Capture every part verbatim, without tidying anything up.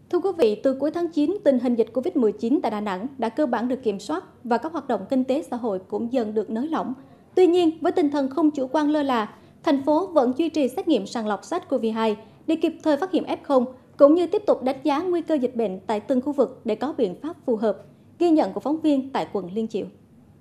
Thưa quý vị, từ cuối tháng chín, tình hình dịch Covid mười chín tại Đà Nẵng đã cơ bản được kiểm soát và các hoạt động kinh tế xã hội cũng dần được nới lỏng. Tuy nhiên, với tinh thần không chủ quan lơ là, thành phố vẫn duy trì xét nghiệm sàng lọc SARS-xê o vê hai để kịp thời phát hiện ép không, cũng như tiếp tục đánh giá nguy cơ dịch bệnh tại từng khu vực để có biện pháp phù hợp. Ghi nhận của phóng viên tại quận Liên Chiểu.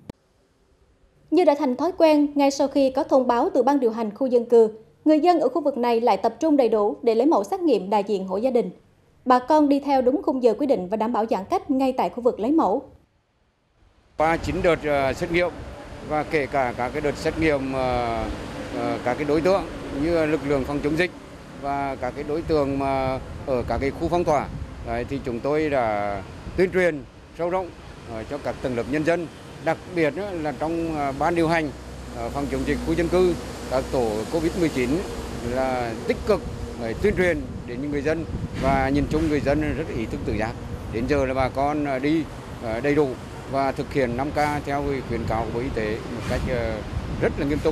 Như đã thành thói quen, ngay sau khi có thông báo từ ban điều hành khu dân cư, người dân ở khu vực này lại tập trung đầy đủ để lấy mẫu xét nghiệm đại diện hộ gia đình. Bà con đi theo đúng khung giờ quy định và đảm bảo giãn cách ngay tại khu vực lấy mẫu. Qua chín đợt xét nghiệm và kể cả các cái đợt xét nghiệm các cái đối tượng như lực lượng phòng chống dịch và các cái đối tượng mà ở các cái khu phong tỏa, đấy, thì chúng tôi đã tuyên truyền sâu rộng cho các tầng lớp nhân dân, đặc biệt là trong ban điều hành phòng chống dịch khu dân cư, các tổ Covid mười chín là tích cực tuyên truyền đến những người dân, và nhìn chung người dân rất ý thức tự giác. Đến giờ là bà con đi đầy đủ và thực hiện năm K theo khuyến cáo của Bộ Y tế một cách rất là nghiêm túc.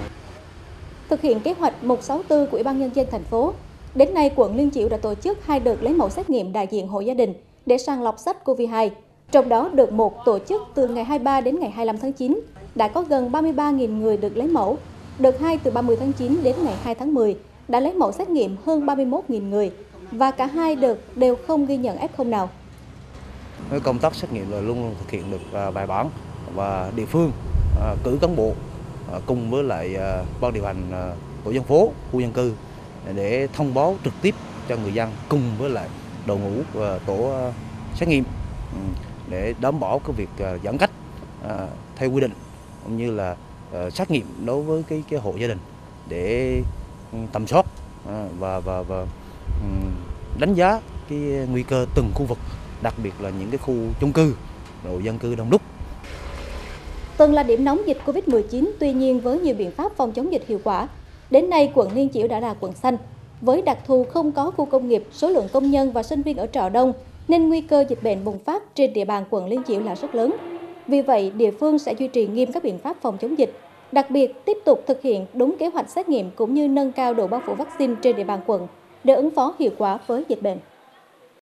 Thực hiện kế hoạch một sáu tư của Ủy ban Nhân dân thành phố, đến nay quận Liên Chiểu đã tổ chức hai đợt lấy mẫu xét nghiệm đại diện hộ gia đình để sàng lọc SARS-xê o vê hai. Trong đó, đợt một tổ chức từ ngày hai mươi ba đến ngày hai mươi lăm tháng chín đã có gần ba mươi ba nghìn người được lấy mẫu. Đợt hai từ ba mươi tháng chín đến ngày hai tháng mười đã lấy mẫu xét nghiệm hơn ba mươi mốt nghìn người, và cả hai đợt đều không ghi nhận ép không nào. Công tác xét nghiệm là luôn luôn thực hiện được bài bản, và địa phương cử cán bộ cùng với lại ban điều hành tổ dân phố, khu dân cư để thông báo trực tiếp cho người dân cùng với lại đội ngũ tổ xét nghiệm để đảm bảo cái việc giãn cách theo quy định, cũng như là xét nghiệm đối với cái cái hộ gia đình để tầm soát và và và đánh giá cái nguy cơ từng khu vực, đặc biệt là những cái khu chung cư, rồi dân cư đông đúc. Từng là điểm nóng dịch Covid mười chín, tuy nhiên với nhiều biện pháp phòng chống dịch hiệu quả, đến nay quận Liên Chiểu đã là quận xanh. Với đặc thù không có khu công nghiệp, số lượng công nhân và sinh viên ở trọ đông, nên nguy cơ dịch bệnh bùng phát trên địa bàn quận Liên Chiểu là rất lớn. Vì vậy, địa phương sẽ duy trì nghiêm các biện pháp phòng chống dịch, đặc biệt tiếp tục thực hiện đúng kế hoạch xét nghiệm cũng như nâng cao độ bao phủ vaccine trên địa bàn quận để ứng phó hiệu quả với dịch bệnh.